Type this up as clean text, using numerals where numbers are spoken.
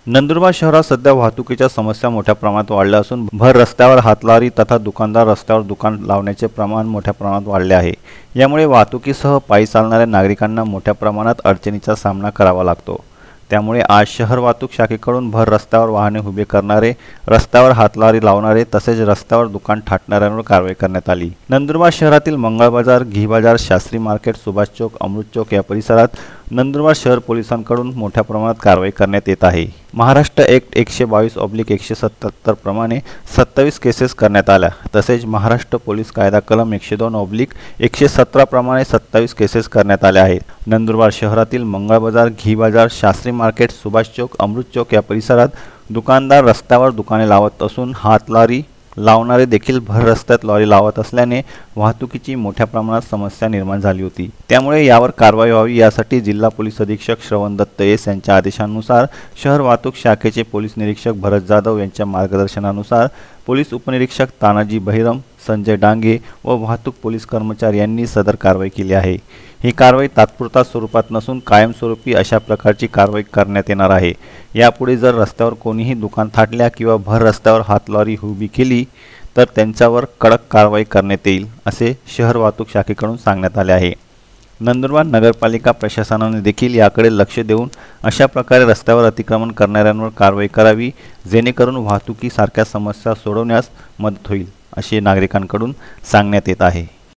नंदुरबार शहरात सध्या वाहतुकीच्या समस्या मोठ्या प्रमाणात वाढल्या असून भर रस्त्यावर हातलारी तथा दुकानदार रस्त्यावर दुकान लावण्याचे प्रमाण मोठ्या प्रमाणात वाढले आहे। यामुळे वाहतुकीसह पायी चालणाऱ्या नागरिकांना मोठ्या प्रमाणात अडचणीचा सामना करावा लागतो। त्यामुळे आज शहर वाहतूक शाखेकडून भर रस्त्यावर वाहने उभे करणारे, रस्त्यावर हातलारी लावणारे तसेच रस्त्यावर दुकान थाटणाऱ्यांवर कारवाई करण्यात आली। नंदुरबार शहरातील मंगळ बाजार, घी बाजार, शास्त्री मार्केट, सुभाष चौक, अमृत चौक या परिसरात नंदुरबार शहर पोलिसांकडून मोठ्या प्रमाणात कारवाई करण्यात येत आहे। महाराष्ट्र ॲक्ट 122/177 प्रमाणे 27 केसेस करण्यात आल्या। तसेच महाराष्ट्र पोलीस कायदा कलम 102/117 प्रमाणे 27 केसेस करण्यात आल्या आहेत। नंदुरबार शहरातील मंगळ बाजार, घी बाजार, शास्त्री मार्केट, सुभाष चौक, अमृत चौक या परिसरात दुकानदार रस्त्यावर दुकाने लावत असून हातलारी लावणारे देखील भर रस्त्यात लॉरी लावत असल्याने वाहतुकीची मोठ्या प्रमाणात समस्या निर्माण झाली होती। त्यामुळे यावर कारवाई व्हावी यासाठी जिल्हा पोलीस अधीक्षक श्रवण दत्त एस यांच्या आदेशानुसार शहर वाहतूक शाखेचे पोलीस निरीक्षक भरत जाधव यांच्या मार्गदर्शनानुसार पोलीस उपनिरीक्षक तानाजी बहिरम, संजय डांगे व वाहतूक पोलीस कर्मचारी यांनी सदर कारवाई केली आहे। ही कारवाई तात्पुरता स्वरूपात नसून कायमस्वरूपी अशा प्रकारची कारवाई करण्यात येणार आहे। यापुढे जर रस्त्यावर कोणीही दुकान थाटल्या किंवा भर रस्त्यावर हातलारी उभी केली तर त्यांच्यावर कडक कारवाई करण्यात येईल असे शहर वाहतूक शाखेकडून सांगण्यात आले आहे। नंदुरबार नगरपालिका प्रशासनाने देखील याकडे लक्ष देऊन अशा प्रकारे रस्त्यावर अतिक्रमण करणाऱ्यांवर कारवाई करावी, जेणेकरून वाहतुकीसारख्या समस्या सोडवण्यास मदत होईल असे नागरिकांकडून सांगण्यात येत आहे।